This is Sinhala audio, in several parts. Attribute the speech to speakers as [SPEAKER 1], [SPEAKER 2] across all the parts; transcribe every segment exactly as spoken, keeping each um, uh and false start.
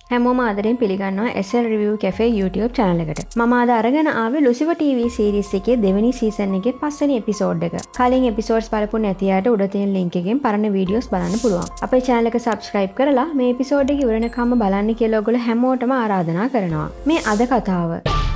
[SPEAKER 1] හැමෝම ආදරෙන් පිළිගන්නවා S L Review Cafe YouTube channel එකට. මම අද අරගෙන ආවේ Lucifer T V series එකේ දෙවෙනි season එකේ පස්වෙනි episode එක. කලින් episodes බලපු නැති අයට උඩ තියෙන link එකෙන් පරණ videos බලන්න පුළුවන්. අපේ channel එක subscribe කරලා මේ episode එක ඉවරනකම්ම බලන්න කියලා ඔයගොල්ලෝ හැමෝටම ආරාධනා කරනවා. මේ අද කතාව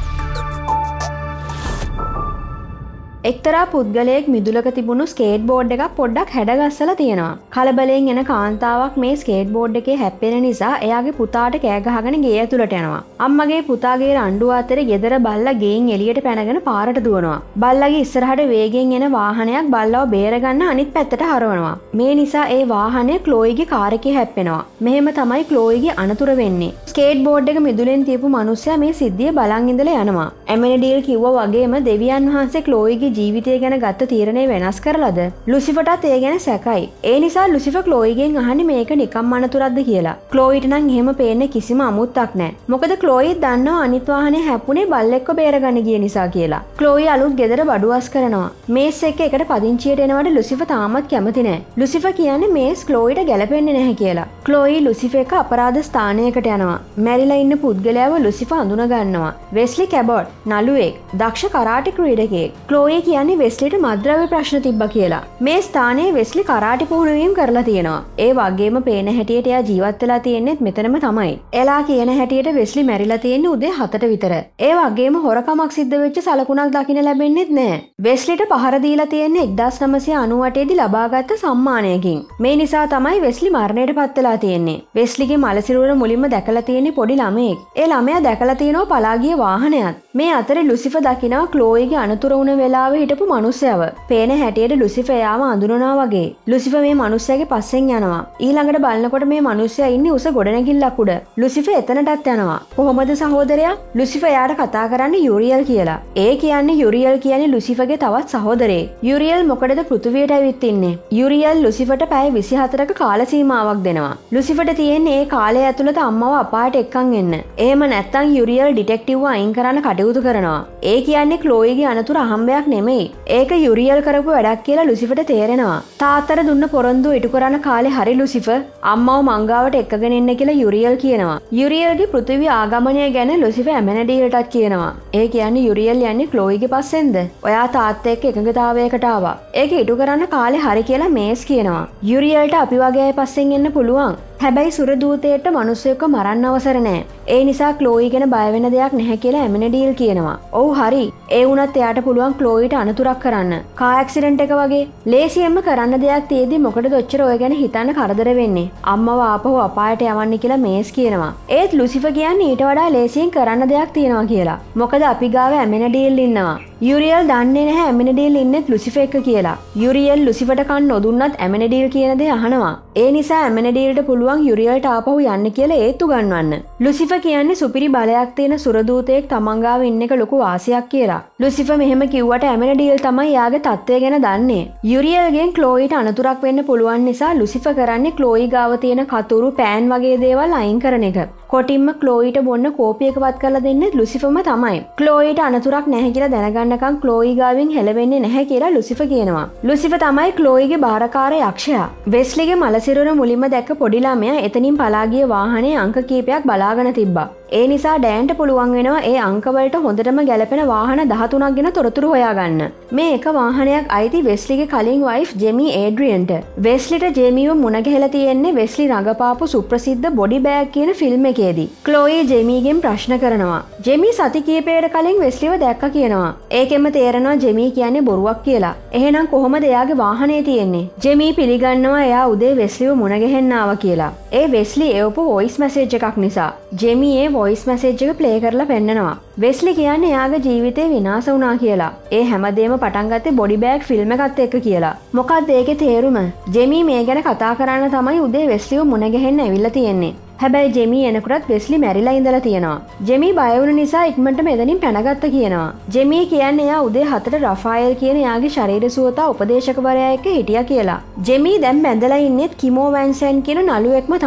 [SPEAKER 1] එක්තරා පුද්ගලයෙක් මිදුලක තිබුණු ස්කේට් බෝඩ් එකක් පොඩ්ඩක් හැඩගස්සලා තියෙනවා. කලබලයෙන් එන කාන්තාවක් මේ ස්කේට් බෝඩ් එකේ හැප්පෙන නිසා එයාගේ පුතාට කෑ ගහගෙන ගේ ඇතුළට යනවා. අම්මගේ පුතාගේ රණ්ඩුව අතරේ ගෙදර බල්ලා ගෙයින් එළියට පැනගෙන පාරට දුවනවා. බල්ලාගේ ඉස්සරහට වේගෙන් එන වාහනයක් බල්ලව බේරගන්න අනිත් පැත්තට හරවනවා. මේ නිසා ඒ වාහනය ක්ලෝයිගේ කාර් එකේ හැප්පෙනවා. මෙහෙම තමයි ක්ලෝයිගේ අනතුර වෙන්නේ. ස්කේට් බෝඩ් එක මිදුලෙන් තියපු මිනිස්සයා මේ සිද්ධිය බලන් ඉඳලා යනවා. එමෙනඩීල් කිව්වා වගේම දෙවියන් වහන්සේ ක්ලෝයිගේ ජීවිතය ගැන ගත්ත තීරණය වෙනස් කරලාද? ලුසිෆර්ටත් ඒ ගැන සැකයි. ඒ නිසා ලුසිෆර් ක්ලෝයිගෙන් අහන්නේ මේක නිකම් අනතුරක්ද කියලා. ක්ලෝයිට නම් එහෙම පේන්නේ කිසිම අමුත්තක් නැහැ. මොකද ක්ලෝයි දන්නවා අනිත් වාහනේ හැප්පුණේ බල්ලෙක්ව බේරගන්න ගිය නිසා කියලා. ක්ලෝයි අලුත් ගෙදර බඩුවස් කරනවා. මේස් එක්ක එකට පදිංචියට එනවට ලුසිෆර් තාමත් කැමති නැහැ. ලුසිෆර් කියන්නේ මේස් ක්ලෝයිට ගැලපෙන්නේ නැහැ කියලා. ක්ලෝයි ලුසිෆර් එක අපරාධ ස්ථානයකට යනවා. මැරිලා ඉන්න පුද්ගලයාව ලුසිෆර් අඳුන ගන්නවා. වෙස්ලි කැබොට් නළුවෙක්, දක්ෂ කරාටි ක්‍රීඩකයෙක්. ක්ලෝයි කියන්නේ වෙස්ලිට මද්ද්‍රව්‍ය ප්‍රශ්න තිබ්බා කියලා. මේ ස්ථානයේ වෙස්ලි කරාටි පුහුණුවීම් කරලා තියෙනවා. ඒ වගේම පේන හැටියට එයා ජීවත් වෙලා තියෙන්නේත් මෙතනම තමයි. එලා කියන හැටියට වෙස්ලි මැරිලා තියෙන්නේ උදේ හතට විතර. ඒ වගේම හොරකමක් සිද්ධ වෙච්ච සලකුණක් දකින්න ලැබෙන්නේත් නැහැ. වෙස්ලිට පහර දීලා තියෙන්නේ එක්දාස් නවසිය අනූඅටේ දී ලබාගත් සම්මානයකින්. මේ නිසා තමයි වෙස්ලි මරණයට පත් වෙලා තියෙන්නේ. වෙස්ලිගේ මලසිරුර මුලින්ම දැකලා තියෙන්නේ පොඩි ළමයෙක්. ඒ ළමයා දැකලා තියෙනවා පලා ගිය වාහනයක්. මේ අතරේ ලුසිෆර් දකිනවා ක්ලෝයිගේ අනතුර වුණ වෙලාවේ හිටපු මිනිස්සයව. පේන හැටියට ලුසිෆර් යාම අඳුරනවා වගේ. ලුසිෆර් මේ මිනිස්සයාගේ පස්සෙන් යනවා. ඊළඟට බලනකොට මේ මිනිස්සයා ඉන්නේ උස ගොඩනැගිල්ලක් උඩ. ලුසිෆර් එතනටත් යනවා. කොහොමද සහෝදරයා? ලුසිෆර් යාට කතා කරන්නේ යුරියල් කියලා. ඒ කියන්නේ යුරියල් කියන්නේ ලුසිෆර්ගේ තවත් සහෝදරයෙක්. යුරියල් මොකටද පෘථිවියට ඇවිත් ඉන්නේ? යුරියල් ලුසිෆර්ට පැය විසිහතරක කාල සීමාවක් දෙනවා. ලුසිෆර්ට තියෙන්නේ ඒ කාලය ඇතුළත අම්මව අපායට එක්කන් එන්න. එහෙම නැත්නම් යුරියල් ඩිටෙක්ටිව්ව අයින් කරන්න කටයුතු කරනවා. ඒ කියන්නේ ක්ලෝයිගේ අනතුර අහම්බයක් නෙමෙයි. ඒක යුරියල් කරපු වැඩක් කියලා ලුසිෆර්ට තේරෙනවා. තාත්තට දුන්න පොරොන්දු ඉටු කරන කාලේ හරි ලුසිෆර් අම්මව මංගාවට එක්කගෙන එන්න කියලා යුරියල් කියනවා. යුරියල්ගේ පෘථිවි ආගමනය ගැන ලුසිෆර් ඇමෙනඩීලටත් කියනවා. ඒ කියන්නේ යුරියල් යන්නේ ක්ලෝයිගේ පස්සෙන්ද? ඔයා තාත්තා එක්ක එකඟතාවයකට ආවා. ඒක ඉටු කරන්න කාලේ හරි කියලා මේස් කියනවා. යුරියල්ට අපි වගේ අය පස්සෙන් එන්න පුළුවන්. හැබැයි සුර දූතයට මිනිස්සෙක්ව මරන්න අවසර නැහැ. ඒ නිසා ක්ලෝයි ගැන බය වෙන දෙයක් නැහැ කියලා ඇමෙනඩීල් කියනවා. ඔව් හරි. ඒ වුණත් එයාට පුළුවන් ක්ලෝයිට අනතුරක් කරන්න. කාර් ඇක්සිඩන්ට් එක වගේ. ලේසියෙන්ම කරන්න දෙයක් තියෙද්දි මොකටද ඔච්චර ඔය ගැන හිතන්න කරදර වෙන්නේ? අම්මව ආපහු අපායට යවන්න කියලා මේස් කියනවා. ඒත් ලුසිෆර් කියන්නේ ඊට වඩා ලේසියෙන් කරන්න දෙයක් තියෙනවා කියලා. මොකද අපි ගාව ඇමෙනඩීල් ඉන්නවා. යුරියල් දන්නේ නැහැ ඇමෙනඩීල් ඉන්නෙත් ලුසිෆර් එක්ක කියලා. යුරියල් ලුසිෆර්ට කන් නොදුන්නත් ඇමෙනඩීල් කියන දේ අහනවා. ඒ නිසා ඇමෙනඩීල්ට පුළුවන් යුරියල්ට ආපහු යන්න කියලා ඒත්තු ගන්නවන්න. ලුසිෆර් කියන්නේ සුපිරි බලයක් තියෙන සුරදූතයෙක් තමන් ගාව ඉන්න එක ලොකු වාසියක් කියලා. ලුසිෆර් මෙහෙම කිව්වට ඇමෙනඩීල් තමයි යාගේ තත්ත්වය ගැන දන්නේ. යුරියල්ගෙන් ක්ලෝයිට අනතුරක් වෙන්න පුළුවන් නිසා ලුසිෆර් කරන්නේ ක්ලෝයි ගාව තියෙන කතුරු පෑන් වගේ දේවල් අයින් කරන එක. කොටින්ම ක්ලෝයිට බොන්න කෝපි එකවත් කරලා දෙන්නේ ලුසිෆර්ම තමයි. ක්ලෝයිට අනතුරක් නැහැ කියලා දැනගන්නකම් ක්ලෝයි ගාවෙන් හෙලවෙන්නේ නැහැ කියලා ලුසිෆර් කියනවා. ලුසිෆර් තමයි ක්ලෝයිගේ බාරකාර යක්ෂයා. වෙස්ලිගේ මලසිරුර මුලින්ම දැක්ක පොඩි ළමයා එතනින් පලා ගිය වාහනේ අංක කීපයක් බලාගෙන තිබ්බා. ඒ නිසා ඩෑන්ට පුළුවන් වෙනවා ඒ අංකවලට හොඳටම ගැලපෙන වාහන දහතුනක් ගැන තොරතුරු හොයාගන්න. මේ එක වාහනයක් අයිති වෙස්ලිගේ කලින් වයිෆ් ජෙමි ඒඩ්‍රියන්ට. වෙස්ලිට ජෙමිව මුණ ගැහිලා තියෙන්නේ වෙස්ලි රඟපාපු සුප්‍රසිද්ධ බොඩි බෑග් කියන ෆිල්ම් එකේදී. ක්ලෝයි ජෙමිගෙන් ප්‍රශ්න කරනවා. ජෙමි සති කීපයකට කලින් වෙස්ලිව දැක්ක කියනවා. ඒකෙම තේරෙනවා ජෙමි කියන්නේ බොරුවක් කියලා. එහෙනම් කොහොමද එයාගේ වාහනේ තියෙන්නේ? ජෙමි පිළිගන්නවා එයා උදේ වෙස්ලිව මුණ ගැහෙන්න ආවා කියලා. ඒ වෙස්ලි එවපු වොයිස් මැසේජ් එකක් නිසා. ජෙමි ඒ වොයිස් මැසේජ් එක ප්ලේ කරලා පෙන්නනවා. වෙස්ලි කියන්නේ එයාගේ ජීවිතේ විනාශ වුණා කියලා. ඒ හැමදේම පටන් ගත්තේ බොඩි බෑග් ෆිල්ම් එකත් එක්ක කියලා. මොකක්ද ඒකේ තේරුම? ජෙමි මේ ගැන කතා කරන්න තමයි උදේ වෙස්ලිව මුණ ගැහෙන්න ඇවිල්ලා තියෙන්නේ. හැබැයි ජෙමි එනකොටත් වෙස්ලි මැරිලා ඉඳලා තියෙනවා. ජෙමි බය වුණ නිසා ඉක්මනට මෙතනින් පැනගත්ත කියනවා. ජෙමි කියන්නේ එයා උදේ හතට රෆායල් කියන එයාගේ ශරීර සුවතා උපදේශකවරයා එක්ක හිටියා කියලා. ජෙමි දැන් බැඳලා ඉන්නෙත් කිමෝ වැන්සන් කියන නළුවෙක්ම තමයි.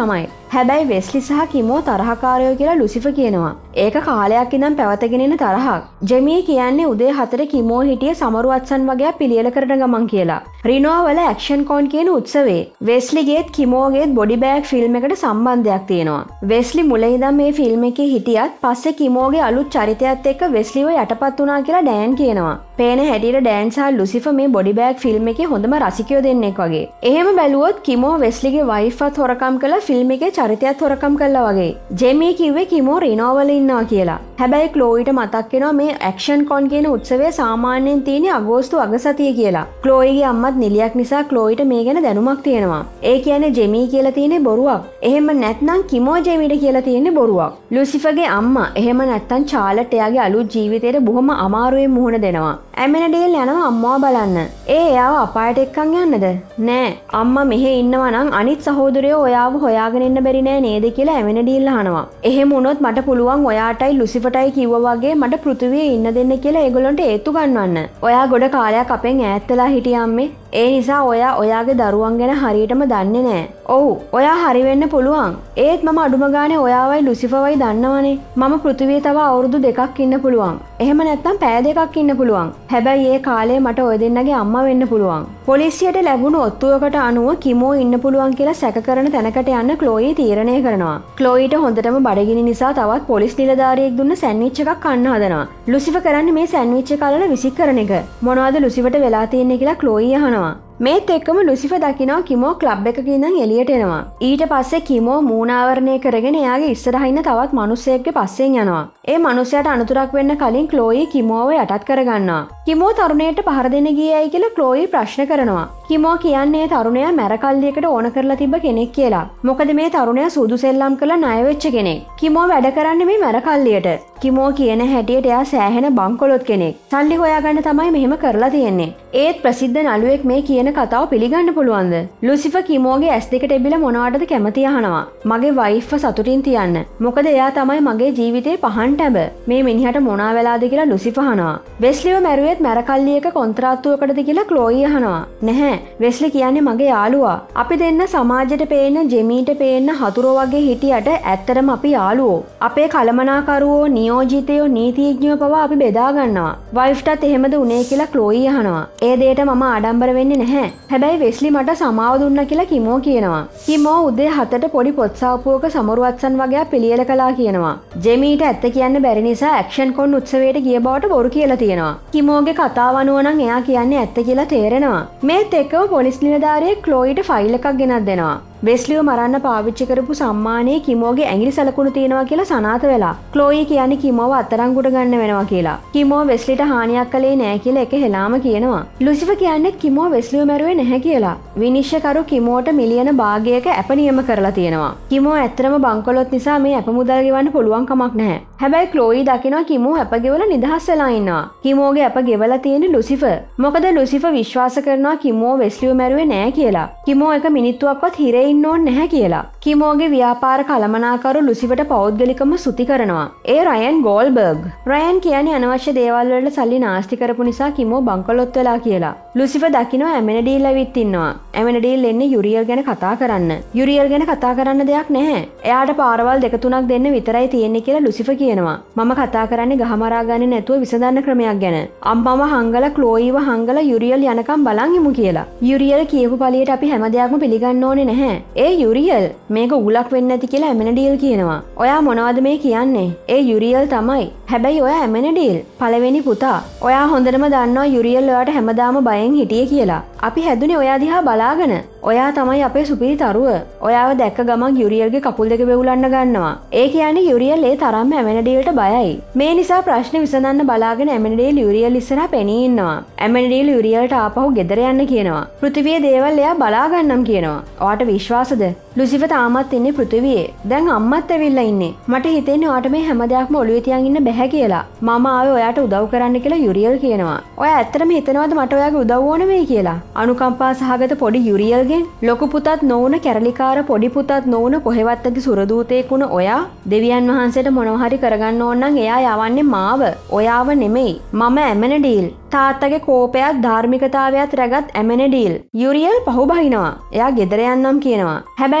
[SPEAKER 1] හැබැයි වෙස්ලි සහ කිමෝ තරහකාරයෝ කියලා ලුසිෆර් කියනවා. ඒක කාලයක් ඉඳන් පැවතගෙන එන තරහක්. ජෙමී කියන්නේ උදේ හතට කිමෝ හිටියේ සමරු අත්සන් වගේ පිළියෙල කරන ගමන් කියලා. රිනෝ වල ඇක්ෂන් කොන් කියන උත්සවේ වෙස්ලිගේත් කිමෝගේත් බොඩි බෑග් ෆිල්ම් එකට සම්බන්ධයක් තියෙනවා. වෙස්ලි මුලින් ඉඳන් මේ ෆිල්ම් එකේ හිටියත් පස්සේ කිමෝගේ අලුත් චරිතයත් එක්ක වෙස්ලිව යටපත් වුණා කියලා ඩෑන් කියනවා. පේන හැටියට ඩෑන් සහ ලුසිෆර් මේ බොඩි බෑග් ෆිල්ම් එකේ හොඳම රසිකයෝ දෙන්නෙක් වගේ. එහෙම බැලුවොත් කිමෝ වෙස්ලිගේ වයිෆ්වත් හොරකම් කළා ෆිල්ම් එකේ චරිතයත් හොරකම් කළා වගේ. ජෙමී කිව්වේ කිමෝ රිනෝ වල ඉන්නවා කියලා. හැබැයි ක්ලෝයිට මතක් වෙනවා මේ ඇක්ෂන් කොන් කියන උත්සවය සාමාන්‍යයෙන් තියෙන්නේ අගෝස්තු අගසතිය කියලා. ක්ලෝයිගේ අම්මත් නිලියක් නිසා ක්ලෝයිට මේ ගැන දැනුමක් තියෙනවා. ඒ කියන්නේ ජෙමී කියලා තියෙන්නේ බොරුවක්. එහෙම නැත්නම් කිමෝ ජෙමීට කියලා තියෙන්නේ බොරුවක්. ලුසිෆර්ගේ අම්මා එහෙම නැත්නම් චාලට් එයාගේ අලුත් ජීවිතේට බොහොම අමාරුවෙන් මුහුණ දෙනවා. ඇමෙනඩේල් යනවා අම්මාව බලන්න. ඒ එයාව අපායට එක්කන් යන්නද? නෑ. අම්මා මෙහෙ ඉන්නවා නම් අනිත් සහෝදරයෝ ඔයාව හොයාගෙන ඉන්න බැරි නෑ නේද කියලා ඇමෙනඩේල් අහනවා. එහෙම වුණොත් මට පුළුවන් ඔයාටයි ලුසිෆර්ටයි කිව්වා වගේ මට පෘථිවියේ ඉන්න දෙන්න කියලා ඒගොල්ලන්ට ඒත්තු ගන්නවන්න. ඔයා ගොඩ කාලයක් අපෙන් ඈත් වෙලා හිටියා අම්මේ. ඒ නිසා ඔයා ඔයාගේ දරුවන් ගැන හරියටම දන්නේ නෑ. ඔව්, ඔයා හරි වෙන්න පුළුවන්. ඒත් මම අඩුම ගානේ ඔයාවයි ලුසිෆර්වයි දන්නවනේ. මම පෘථිවියේ තව අවුරුදු දෙකක් ඉන්න පුළුවන්. එහෙම නැත්නම් පැය දෙකක් ඉන්න පුළුවන්. හැබැයි ඒ කාලේ මට ඔය දෙන්නගේ අම්මා වෙන්න පුළුවන්. පොලිසියට ලැබුණු ඔත්තුවකට අනුව කිමෝ ඉන්න පුළුවන් කියලා සැක කරන තැනකට යන්න ක්ලෝයි තීරණය කරනවා. ක්ලෝයිට හොඳටම බඩගිනි නිසා තවත් පොලිස් නිලධාරියෙක් දුන්න සෑන්ඩ්විච් එකක් කන්න හදනවා. ලුසිෆර් කරන්නේ මේ සෑන්ඩ්විච් එක අල්ලලා විසික් කරන එක. මොනවද ලුසිෆර්ට වෙලා තියෙන්නේ කියලා ක්ලෝයි අහනවා. මේත් එක්කම ලුසිෆර් දකිනවා කිමෝ ක්ලබ් එකක ඉඳන් එළියට එනවා. ඊට පස්සේ කිමෝ මූණාවරණය කරගෙන එයාගේ ඉස්සරහා ඉන්න තවත් මිනිහෙක්ගේ පස්සෙන් යනවා. ඒ මිනිහයාට අනුතරක් වෙන්න කලින් ක්ලෝයි කිමෝව යටත් කරගන්නවා. කිමෝ තරුණයට පහර දෙන්න ගියයි කියලා ක්ලෝයි ප්‍රශ්න කරනවා. කිමෝ කියන්නේ තරුණයා මැරකල්ලියකට ඕන කරලා තිබ්බ කෙනෙක් කියලා. මොකද මේ තරුණයා සුදු සෙල්ලම් කරලා ණය වෙච්ච කෙනෙක්. කිමෝ වැඩ කරන්නේ මේ මැරකල්ලියට. කිමෝ කියන හැටියට එයා සෑහෙන බංකොලොත් කෙනෙක්. සල්ලි හොයාගන්න තමයි මෙහෙම කරලා තියෙන්නේ. ඒත් ප්‍රසිද්ධ නළුවෙක් මේ කියන කතාව පිළිගන්න පුළුවන්ද? ලුසිෆර් කිමෝගේ ඇස් දෙකට එබිලා මොනවටද කැමති අහනවා. මගේ වයිෆ්ව සතුටින් තියන්න. මොකද එයා තමයි මගේ ජීවිතේ පහන් ටැබ. මේ මිනිහට මොනවා වෙලාද කියලා ලුසිෆර් අහනවා. වෙස්ලිව මැරුවෙත් මැරකල්ලියක කොන්ත්‍රාත්තුවකටද කියලා ක්ලෝයි අහනවා. නැහැ. වෙස්ලි කියන්නේ මගේ යාළුවා. අපි දෙන්න සමාජයට පේන්න ජෙමීට පේන්න හතුරෝ වගේ හිටියට ඇත්තටම අපි යාළුවෝ. අපේ කලමනාකරුවෝ නියෝජිතයෝ නීතිඥයෝ පවා අපි බෙදා ගන්නවා. වයිෆ්ටත් එහෙමද උනේ කියලා ක්ලෝයි අහනවා. ඒ දෙයට මම ආඩම්බර වෙන්නේ නැහැ. හැබැයි වෙස්ලි මට සමාව දුන්නා කියලා කිමෝ කියනවා. කිමෝ උදේ හතට පොඩි පොත් සාප්පුවක සමරු අත්සන් වගේ පිළියෙල කළා කියනවා. ජෙමීට ඇත්ත කියන්න බැරි නිසා ඇක්ෂන් කොන් උත්සවයට ගිය බවට බොරු කියලා තියෙනවා. කිමෝගේ කතාව අනුව නම් එයා කියන්නේ ඇත්ත කියලා තේරෙනවා. මේත් එක්කම පොලිස් නිලධාරියෙක් ක්ලෝයිට ෆයිල් එකක් ගෙනත් දෙනවා. වෙස්ලිව මරන්න පාවිච්චි කරපු සම්මානයේ කිමෝගේ ඇඟිලි සලකුණු තියෙනවා කියලා සනාත වෙලා. ක්ලෝයි කියන්නේ කිමෝව අත්අඩංගුවට ගන්න වෙනවා කියලා. කිමෝ වෙස්ලිට හානියක් කළේ නැහැ කියලා එක හෙලාම කියනවා. ලුසිෆර් කියන්නේ කිමෝ වෙස්ලිව මැරුවේ නැහැ කියලා. විනිශ්චයකරු කිමෝට මිලියන භාගයක ඇප නියම කරලා තියෙනවා. කිමෝ ඇත්තටම බංකොලොත් නිසා මේ ඇප මුදල් ගෙවන්න පුළුවන් කමක් නැහැ. හැබැයි ක්ලෝයි දකිනවා කිමෝ ඇප ගෙවලා නිදහස් වෙලා ඉන්නවා. කිමෝගේ ඇප ගෙවලා තියෙන්නේ ලුසිෆර්. මොකද ලුසිෆර් විශ්වාස කරනවා කිමෝ වෙස්ලිව මැරුවේ නැහැ කියලා. කිමෝ එක මිනිත්තුවක්වත් හිරේ ඉන්න ඕනේ නැහැ කියලා. කිමෝගේ ව්‍යාපාර කළමනාකරු ලුසිෆර්ට පෞද්ගලිකම සුති කරනවා. ඒ රයන් ගෝල්බර්ග්. රයන් කියන්නේ අනවශ්‍ය දේවල් වලට සල්ලි නාස්ති කරපු නිසා කිමෝ බංකොලොත් වෙලා කියලා. ලුසිෆර් දකිනවා ඇමෙනඩීල් ඇවිත් ඉන්නවා. ඇමෙනඩීල් එන්නේ යුරියල් ගැන කතා කරන්න. යුරියල් ගැන කතා කරන්න දෙයක් නැහැ. එයාට පාරවල් දෙක තුනක් දෙන්න විතරයි තියෙන්නේ කියලා ලුසිෆර් කියනවා. මම කතා කරන්නේ ගහමරා ගන්නේ නැතුව විසඳන්න ක්‍රමයක් ගැන. අම්මව හංගලා ක්ලෝයිව හංගලා යුරියල් යනකම් බලන් ඉමු කියලා. යුරියල් කියපු පළියට අපි හැම දෙයක්ම පිළිගන්න ඕනේ නැහැ. ඒ යුරියල් මේක උගලක් වෙන්නේ නැති කියලා ඇමෙනඩීල් කියනවා. ඔයා මොනවද මේ කියන්නේ? ඒ යුරියල් තමයි. හැබැයි ඔයා ඇමෙනඩීල් පළවෙනි පුතා. ඔයා හොඳටම දන්නවා යුරියල් ඔයාට හැමදාම බයෙන් හිටියේ කියලා. අපි හැදුනේ ඔයා දිහා බලාගෙන. ඔයා තමයි අපේ සුපිරි තරුව. ඔයාව දැක්ක ගමන් යුරියල්ගේ කකුල් දෙක වෙවුලන්න ගන්නවා. ඒ කියන්නේ යුරියල් ඒ තරම්ම ඇමෙනඩීල්ට බයයි. මේ නිසා ප්‍රශ්න විසඳන්න බලාගෙන ඇමෙනඩීල් යුරියල් ඉස්සරහා පෙනී ඉන්නවා. ඇමෙනඩීල් යුරියල්ට ආපහු ගෙදර යන්න කියනවා. පෘථිවියේ දේවල් එයා බලා ගන්නම් කියනවා. ඔයාට විශ්වාසද? ලුසිෆර් තාමත් ඉන්නේ පෘථිවියේ. දැන් අම්මත් ඇවිල්ලා ඉන්නේ. මට හිතෙන්නේ ඔයාට මේ හැම දෙයක්ම ඔළුවේ තියන් ඉන්න බැහැ කියලා. මම ආවේ ඔයාට උදව් කරන්න කියලා යුරියල් කියනවා. ඔයා ඇත්තටම හිතනවද මට ඔයාගේ උදව් ඕන වෙයි කියලා? අනුකම්පා සහගත පොඩි යුරියල්ගෙන් ලොකු පුතත් නොවුන කැරලිකාර පොඩි පුතත් නොවුන කොහෙවත් ඇති සුරදූතයෙක් වුණ ඔයා දෙවියන් වහන්සේට මොනවා හරි කරගන්න ඕන නම් එයා යවන්නේ මාව. ඔයාව නෙමෙයි. මම ඇමෙනඩීල්. තාත්තගේ කෝපයත් ධාර්මිකතාවයත් රැගත් ඇමෙනඩීල්. යුරියල් පහුබහිනවා. එයා ගෙදර යන්නම් කියනවා. හැබැයි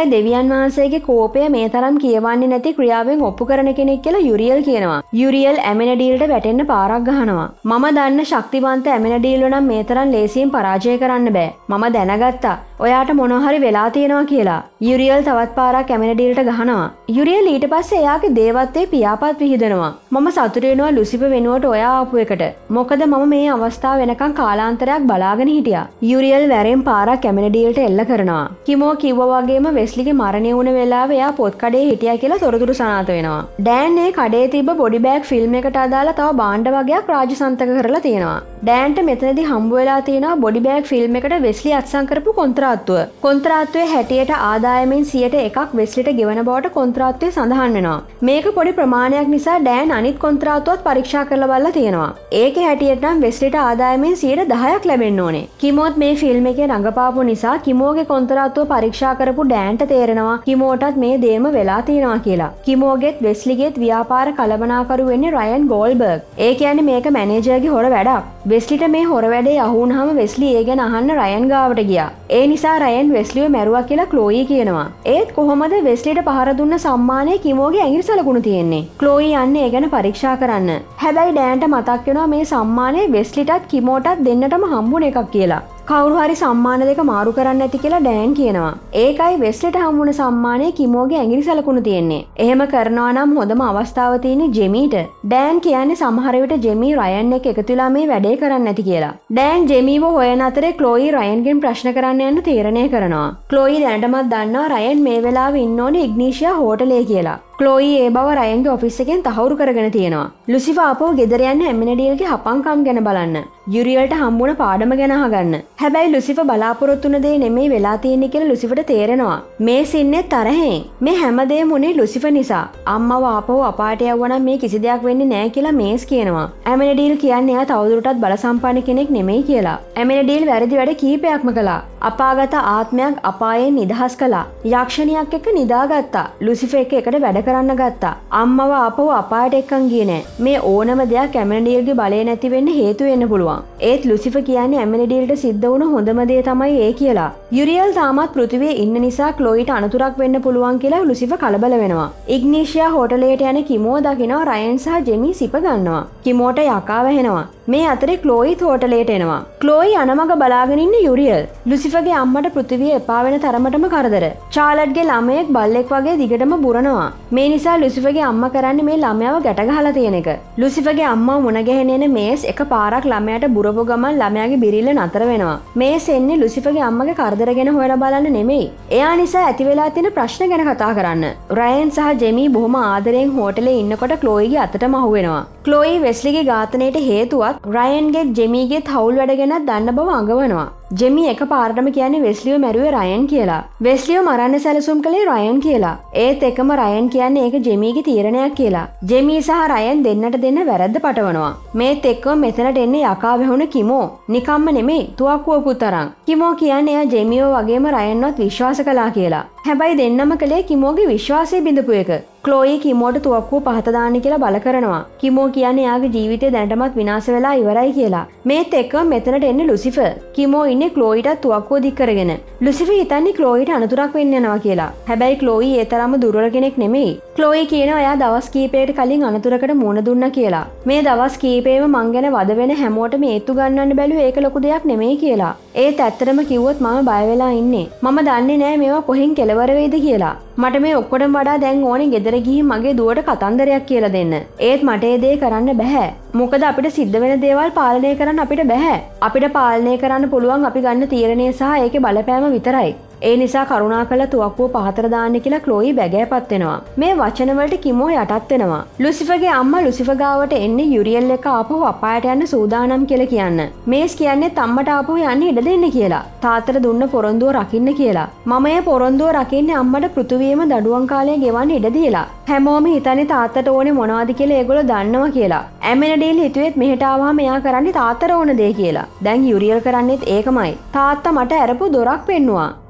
[SPEAKER 1] හැබැයි දෙවියන් වහන්සේගේ කෝපය මේ තරම් කියවන්නේ නැති ක්‍රියාවෙන් ඔප්පු කරන කෙනෙක් කියලා යුරියල් කියනවා. යුරියල් ඇමෙනඩීල්ට වැටෙන්න පාරක් ගහනවා. මම දන්න ශක්තිවන්ත ඇමෙනඩීල්ව නම් මේ තරම් ලේසියෙන් පරාජය කරන්න බෑ. මම දැනගත්තා. ඔයාට මොනවා හරි වෙලා තියෙනවා කියලා. යුරියල් තවත් පාරක් ඇමෙනඩීල්ට ගහනවා. යුරියල් ඊට පස්සේ එයාගේ දේවත්වයේ පියාපත් විහිදෙනවා. මම සතුටු වෙනවා ලුසිෆර් වෙනුවට ඔයා ආපු එකට. මොකද මම මේ අවස්ථාව වෙනකන් කාලාන්තරයක් බලාගෙන හිටියා. යුරියල් වැරෙන් පාරක් ඇමෙනඩීල්ට එල්ල කරනවා. කිමෝ කිව්වා වගේම වෙස්ලිගේ මරණය වුණ වෙලාවේ එයා පොත් කඩේ හිටියා කියලා තොරතුරු සනාථ වෙනවා. ඩෑන් මේ කඩේ තිබ්බ බොඩි බෑග් ෆිල්ම් එකට අදාළ තව භාණ්ඩ වගේක් රාජසන්තක කරලා තියෙනවා. ඩෑන්ට මෙතනදී හම්බ වෙලා තියෙනවා බොඩි බෑග් ෆිල්ම් එකට වෙස්ලි අත්සන් කරපු කොන්ත්‍රාත්තුව. කොන්ත්‍රාත්තුවේ හැටියට ආදායමෙන් සියයට එකක් වෙස්ලිට ගෙවන බවට කොන්ත්‍රාත්තුවේ සඳහන් වෙනවා. මේක පොඩි ප්‍රමාණයක් නිසා ඩෑන් අනිත් කොන්ත්‍රාත්තුවත් පරීක්ෂා කරලා බලලා තියෙනවා. ඒකේ හැටියට නම් වෙස්ලිට ආදායමෙන් සියයට දහයක් ලැබෙන්න ඕනේ. කිමෝත් මේ ෆිල්ම් එකේ රඟපාපු නිසා කිමෝගේ කොන්ත්‍රාත්තුව පරීක්ෂා කරපු ඩෑන්ට තේරෙනවා කිමෝටත් මේ දේම වෙලා තියෙනවා කියලා. කිමෝගෙත් වෙස්ලිගෙත් ව්‍යාපාර කළමනාකරු වෙන්නේ රයන් ගෝල්බර්ග්. ඒ කියන්නේ මේක මැනේජර්ගේ හොර වැඩක්. වෙස්ලිට මේ හොර වැඩේ අහුවුනහම වෙස්ලි ඒ ගැන අහන්න රයන් ගාවට ගියා. ඒ නිසා රයන් වෙස්ලිව මැරුවා කියලා ක්ලෝයි කියනවා. ඒත් කොහොමද වෙස්ලිට පහර දුන්න සම්මානය කිමෝගේ ඇඟිලි සලකුණු තියෙන්නේ? ක්ලෝයි යන්නේ ඒ ගැන පරීක්ෂා කරන්න. හැබැයි ඩෑන්ට මතක් වෙනවා මේ සම්මානය වෙස්ලිටත් කිමෝටත් දෙන්නටම හම්බුන එකක් කියලා. කවුරු හරි සම්මාන දෙක මාරු කරන්න ඇති කියලා ඩෑන් කියනවා. ඒකයි වෙස්ලිට හම්බුන සම්මානයේ කිමෝගේ ඇඟිලි සලකුණු තියෙන්නේ. එහෙම කරනවා නම් හොඳම අවස්ථාව තියෙන්නේ ජෙමීට. ඩෑන් කියන්නේ සමහර විට ජෙමී රයන් එක්ක එකතු වෙලා මේ වැඩේ කරන්න ඇති කියලා. ඩෑන් ජෙමීව හොයන අතරේ ක්ලෝයි රයන්ගෙන් ප්‍රශ්න කරන්න යන්න තීරණය කරනවා. ක්ලෝයි දැනටමත් දන්නවා රයන් මේ වෙලාවේ ඉන්න ඕනේ ඉග්නීෂියා හෝටලේ කියලා. ක්ලෝයි ඒ බව රයන්ගේ ඔෆිස් එකෙන් තහවුරු කරගෙන තියෙනවා. ලුසිෆර් ආපහු ගෙදර යන්නේ ඇමෙනඩීල්ගේ හපංකම් ගැන බලන්න. යුරියල්ට හම්බුන පාඩම ගැන අහගන්න. හැබැයි ලුසිෆර් බලාපොරොත්තු වෙන දේ නෙමෙයි වෙලා තියෙන්නේ කියලා ලුසිෆර්ට තේරෙනවා. මේ සින්නේ තරහෙන්. මේ හැමදේම උනේ ලුසිෆර් නිසා. අම්මව ආපහු අපායට යවුවනම් මේ කිසි දෙයක් වෙන්නේ නැහැ කියලා මේස් කියනවා. ඇමෙනඩීල් කියන්නේ එයා තවදුරටත් බල සම්පන්න කෙනෙක් නෙමෙයි කියලා. ඇමෙනඩීල් වැරදි වැඩ කීපයක්ම කළා. අපාගත ආත්මයක් අපායෙන් නිදහස් කළා. යක්ෂණියක් එක්ක නිදාගත්තා. ලුසිෆර් එක්ක එකට වැඩ කරන්න ගත්තා. අම්මව ආපහු අපායට එක්කන් ගියේ නෑ. මේ ඕනම දෙයක් ඇමෙනඩීල්ගේ බලය නැති වෙන්න හේතු වෙන්න පුළුවන්. ඒත් ලුසිෆර් කියන්නේ ඇමෙනඩීල්ට සිද්ධ වුණ හොඳම දේ තමයි ඒ කියලා. යුරියල් තාමත් පෘථිවියේ ඉන්න නිසා ක්ලෝයිට අනතුරක් වෙන්න පුළුවන් කියලා ලුසිෆර් කලබල වෙනවා. ඉග්නීෂියා හෝටලයට යන කිමෝ දකිනවා රයන් සහ ජෙමී සිප ගන්නවා. කිමෝට යකා වැහෙනවා. මේ අතරේ ක්ලෝයිත් හෝටලයට එනවා. ක්ලෝයි අනමග බලාගෙන ඉන්න යුරියල්. ලුසිෆර්ගේ අම්මට පෘථිවිය එපා වෙන තරමටම කරදර. චාලට්ගේ ළමයෙක් බල්ලෙක් වගේ දිගටම බුරනවා. මේ නිසා ලුසිෆර්ගේ අම්මා කරන්නේ මේ ළමයාව ගැට ගහලා තියෙන එක. ලුසිෆර්ගේ අම්මා මුණ ගැහෙන එන මේස් එක පාරක් ළමයාට බුරපු ගමන් ළමයාගේ බිරිල්ල නතර වෙනවා. මේස් එන්නේ ලුසිෆර්ගේ අම්මගේ කරදර ගැන හොයලා බලන්න නෙමෙයි. එයා නිසා ඇති වෙලා තියෙන ප්‍රශ්න ගැන කතා කරන්න. රයන් සහ ජෙමී බොහොම ආදරෙන් හෝටලේ ඉන්නකොට ක්ලෝයිගේ අතටම අහු වෙනවා. ක්ලෝයි වෙස්ලිගේ ඝාතනයට හේතුවත් රයන්ගේ ජෙමීගේ තවුල් වැඩ ගැන දන්න බව අඟවනවා. ජෙමී එක පාරටම කියන්නේ වෙස්ලිව මැරුවේ රයන් කියලා. වෙස්ලිව මරන්න සැලසුම් කළේ රයන් කියලා. ඒත් එකම රයන් කියන්නේ ඒක ජෙමීගේ තීරණයක් කියලා. ජෙමී සහ රයන් දෙන්නට දෙන්න වැරද්ද පටවනවා. මේත් එක්කම මෙතනට එන්නේ යකා වැහුණ කිමෝ. නිකම්ම නෙමෙයි තුවක්කුවකුත් තරම්. කිමෝ කියන්නේ එයා ජෙමීව වගේම රයන්වත් විශ්වාස කළා කියලා. හැබැයි දෙන්නම කලේ කිමෝගේ විශ්වාසය බිඳපු එක. ක්ලෝයි කිමෝට තුවක්කුව පහත දාන්න කියලා බල කරනවා. කිමෝ කියන්නේ එයාගේ ජීවිතය දැනටමත් විනාශ වෙලා ඉවරයි කියලා. මේත් එක්කම මෙතනට එන්නේ ලුසිෆර්. කිමෝ ඉන්නේ ක්ලෝයිටත් තුවක්කුව දික් කරගෙන. ලුසිෆර් හිතන්නේ ක්ලෝයිට අනතුරක් වෙන්න යනවා කියලා. හැබැයි ක්ලෝයි ඒ තරම්ම දුර්වල කෙනෙක් නෙමෙයි. ක්ලෝයි කියනවා එයා දවස් කීපයකට කලින් අනතුරකට මුහුණ දුන්නා කියලා. මේ දවස් කීපෙම මං ගැන වද වෙන හැමෝටම ඒත්තු ගන්නන්න බැලුවේ ඒක ලොකු දෙයක් නෙමෙයි කියලා. ඒත් ඇත්තටම කිව්වොත් මම බය වෙලා ඉන්නේ. මම දන්නේ නෑ මේවා කොහෙන් කෙලවර වෙයිද කියලා. මට මේ ඔක්කොටම වඩා දැන් ඕනේ ගෙදර ගිහින් මගේ දුවට කතන්දරයක් කියලා දෙන්න. ඒත් මට ඒ දේ කරන්න බෑ. මොකද අපිට සිද්ධ වෙන දේවල් පාලනය කරන්න අපිට බෑ. අපිට පාලනය කරන්න පුළුවන් අපි ගන්න තීරණය සහ ඒකේ බලපෑම විතරයි. ඒ නිසා කරුණාකරලා තුවක්කුව පහතට දාන්න කියලා ක්ලෝයි බැගෑපත් වෙනවා. මේ වචන වලට කිමෝ යටත් වෙනවා. ලුසිෆර්ගේ අම්මා ලුසිෆර් ගාවට එන්නේ යුරියල් එක ආපහු අපායට යන්න සූදානම් කියලා කියන්න. මේස් කියන්නේ අම්මට ආපහු යන්න ඉඩ දෙන්න කියලා. තාත්තට දුන්න පොරොන්දුව රකින්න කියලා. මම මේ පොරොන්දුව රකින්නේ අම්මට පෘථුවියේම දඩුවම් කාලය ගෙවන්න ඉඩ දීලා. හැමෝම හිතන්නේ තාත්තට ඕනේ මොනවද කියලා ඒගොල්ලෝ දන්නවා කියලා. ඇමෙනඩීල් හිතුවෙත් මෙහෙට ආවම එයා කරන්නේ තාත්තට ඕන දේ කියලා. දැන් යුරියල් කරන්නේත් ඒකමයි. තාත්තා මට අරපු දොරක් පෙන්නුවා.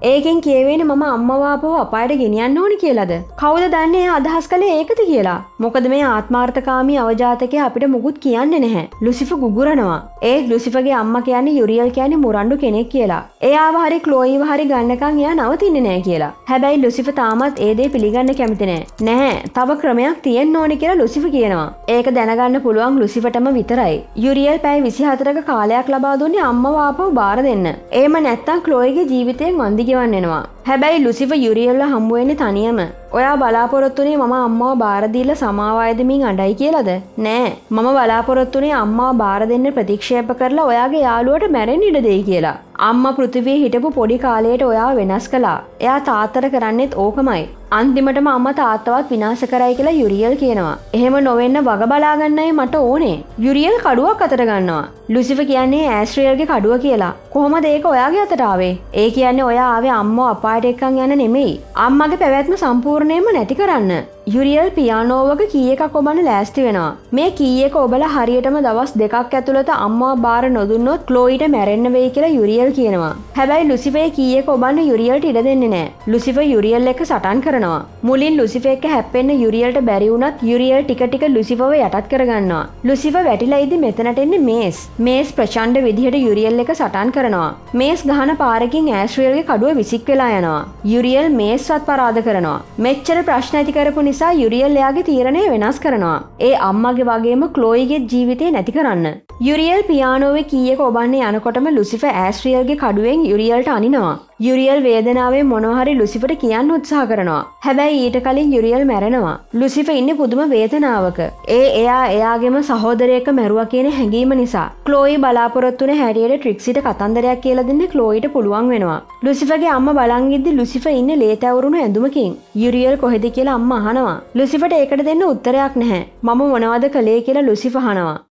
[SPEAKER 1] ඒකෙන් කියවෙන්නේ මම අම්මව ආපහු අපායට ගෙනියන්න ඕනි කියලාද? කවුද දන්නේ එයා අදහස් කළේ ඒකද කියලා? මොකද මේ ආත්මාර්ථකාමී අවජාතකයා අපිට මුකුත් කියන්නේ නැහැ. ලුසිෆර් ගුගුරනවා. ඒ ලුසිෆර්ගේ අම්මා කියන්නේ යුරියල් කියන්නේ මුරණ්ඩු කෙනෙක් කියලා. එයාව හරි ක්ලෝයිව හරි ගන්නකම් එයා නවතින්නේ නැහැ කියලා. හැබැයි ලුසිෆර් තාමත් ඒ දේ පිළිගන්න කැමති නැහැ. නැහැ. තව ක්‍රමයක් තියෙන්න ඕනි කියලා ලුසිෆර් කියනවා. ඒක දැනගන්න පුළුවන් ලුසිෆර්ටම විතරයි. යුරියල් පැය විසිහතරක කාලයක් ලබා දුන්නේ අම්මව ආපහු බාර දෙන්න. එහෙම නැත්තම් ක්ලෝයිගේ ජීවිතයෙන් වන්දි ගෙවන්න එනවා. හැබැයි ලුසිෆර් යුරියල්ව හම්බ වෙන්නේ තනියම. ඔයා බලාපොරොත්තුනේ මම අම්මව බාර දීලා සමාව අයදමින් අඬයි කියලාද? නෑ. මම බලාපොරොත්තුනේ අම්මව බාර දෙන්න ප්‍රතික්ෂේප කරලා ඔයාගේ යාළුවට මැරෙන්න ඉඩ දෙයි කියලා. අම්මා පෘථිවියේ හිටපු පොඩි කාලයට ඔයාව වෙනස් කළා. එයා තාත්තට කරන්නේත් ඕකමයි. අන්තිමටම අම්මා තාත්තවත් විනාශ කරයි කියලා යුරියල් කියනවා. එහෙම නොවෙන්න වග බලා ගන්නයි මට ඕනේ. යුරියල් කඩුවක් අතට ගන්නවා. ලුසිෆර් කියන්නේ ඇස්ට්‍රියල්ගේ කඩුව කියලා. කොහොමද ඒක ඔයාගේ අතට ආවේ? ඒ කියන්නේ ඔයා ආවේ අම්මව අපායට එක්කන් යන්න නෙමෙයි. අම්මගේ පැවැත්ම සම්පූර්ණයෙන්ම නැති කරන්න. යුරියල් පියානෝවක කී එකක් ඔබන්න ලෑස්ති වෙනවා. මේ කී එක ඔබලා හරියටම දවස් දෙකක් ඇතුළත අම්මව බාර නොදුන්නොත් ක්ලෝයිට මැරෙන්න වෙයි කියලා යුරියල් කියනවා. හැබැයි ලුසිෆර් කී එක ඔබන්න යුරියල්ට ඉඩ දෙන්නේ නැහැ. ලුසිෆර් යුරියල් එක්ක සටන් කරනවා. මුලින් ලුසිෆර් එක්ක හැප්පෙන්න යුරියල්ට බැරි වුණත් යුරියල් ටික ටික ලුසිෆර්ව යටත් කරගන්නවා. ලුසිෆර් වැටිලා ඉදි මෙතනට එන්නේ මේස්. මේස් ප්‍රචණ්ඩ විදිහට යුරියල් එක්ක සටන් කරනවා. මේස් ගහන පාරකින් ඇස්ට්‍රියල්ගේ කඩුව විසික් වෙලා යනවා. යුරියල් මේස්වත් පරාද කරනවා. මෙච්චර ප්‍රශ්න ඇති කරපු නිසා යුරියල් එයාගේ තීරණය වෙනස් කරනවා. ඒ අම්මගේ වගේම ක්ලෝයිගේ ජීවිතේ නැති කරන්න. යුරියල් පියානෝවේ කීයක ඔබන්නේ යනකොටම ලුසිෆර් ඇස්ට්‍රියල්ගේ කඩුවෙන් යුරියල්ට අනිනවා. යුරියල් වේදනාවෙන් මොනවා හරි ලුසිෆර්ට කියන්න උත්සාහ කරනවා. හැබැයි ඊට කලින් යුරියල් මැරෙනවා. ලුසිෆර් ඉන්නේ පුදුම වේදනාවක. ඒ එයා එයාගේම සහෝදරයෙක් මැරුවා කියන හැඟීම නිසා. ක්ලෝයි බලාපොරොත්තු වෙන හැරියට ට්‍රික්සිට කතන්දරයක් කියලා දෙන්න ක්ලෝයිට පුළුවන් වෙනවා. ලුසිෆර්ගේ අම්මා බලන් ඉද්දි ලුසිෆර් ඉන්නේ ලේ තැවුරුණු ඇඳුමකින්. යුරියල් කොහෙද කියලා අම්මා අහනවා. ලුසිෆර්ට ඒකට දෙන්න උත්තරයක් නැහැ. මම මොනවද කළේ කියලා ලුසිෆර් අහනවා.